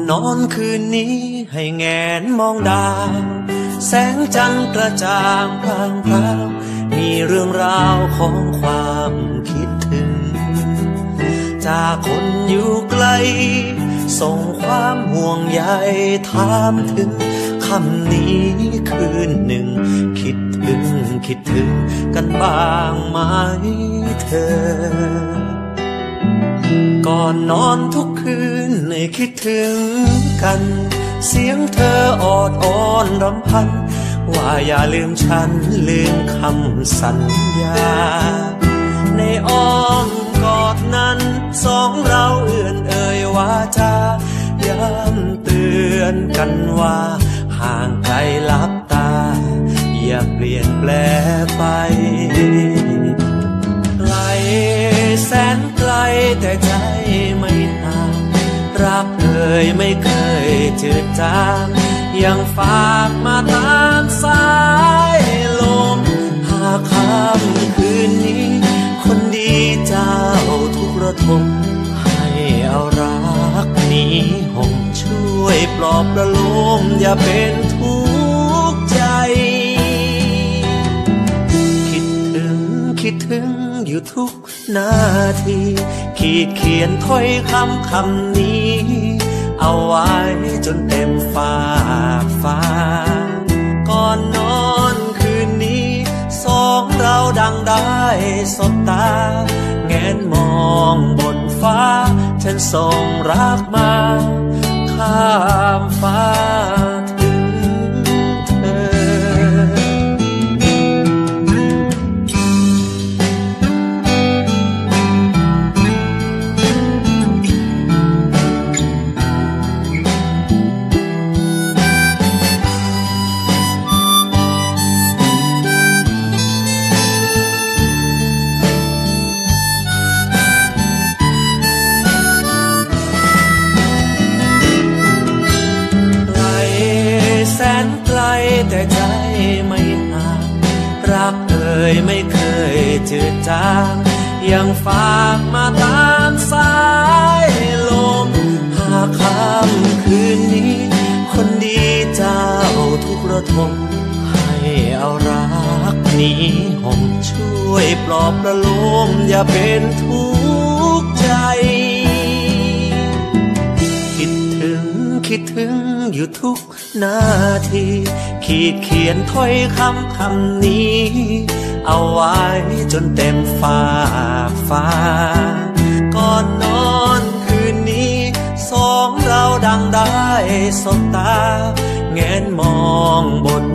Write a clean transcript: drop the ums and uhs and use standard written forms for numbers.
นอนคืนนี้ให้แงนมองดาวแสงจันทร์กระจ่างพรางพราวมีเรื่องราวของความคิดถึงจากคนอยู่ไกลส่งความห่วงใยถามถึงคำนี้คืนหนึ่งคิดถึงกันบ้างไหมเธอก่อนนอนทุกคืนให้คิดถึงกันเสียงเธอออดอ้อนรำพันว่าอย่าลืมฉันลืมคำสัญญาในอ้อมกอดนั้นสองเราเอื่อนเอ่ยวาจาย้ำเตือนกันว่าห่างไกลลับตาอย่าเปลี่ยนแปลไปไกลแสนไกลแต่ใจไม่ห่างรักเอ่ยไม่เคยจืดจางยังฝากมาตามสายลมหากค่ำคืนนี้คนดีเจ้าทุกระทมให้เอารักนี้ห่มช่วยปลอบประโลมอย่าเป็นทุกข์ใจคิดถึงอยู่ทุกนาทีขีดเขียนถ้อยคำนี้เอาไว้จนเต็มฟ้าก่อนนอนคืนนี้สองเราดังได้สบตาแงนมองบนฟ้าฉันส่งรักมาข้ามฟ้าถึงเธอแต่ใจไม่ห่างรักเอ่ยไม่เคยจืดจางยังฝากมาตามสายลมหากค่ำคืนนี้คนดีเจ้าทุกระทมให้เอารักนี้ห่มช่วยปลอบประโลมอย่าเป็นทุกข์ใจคิดถึงอยู่ทุกนาทีขีดเขียนถ้อยคำนี้เอาไว้จนเต็มฟ้าก่อนนอนคืนนี้สองเราดังได้สบตาแงนมองบน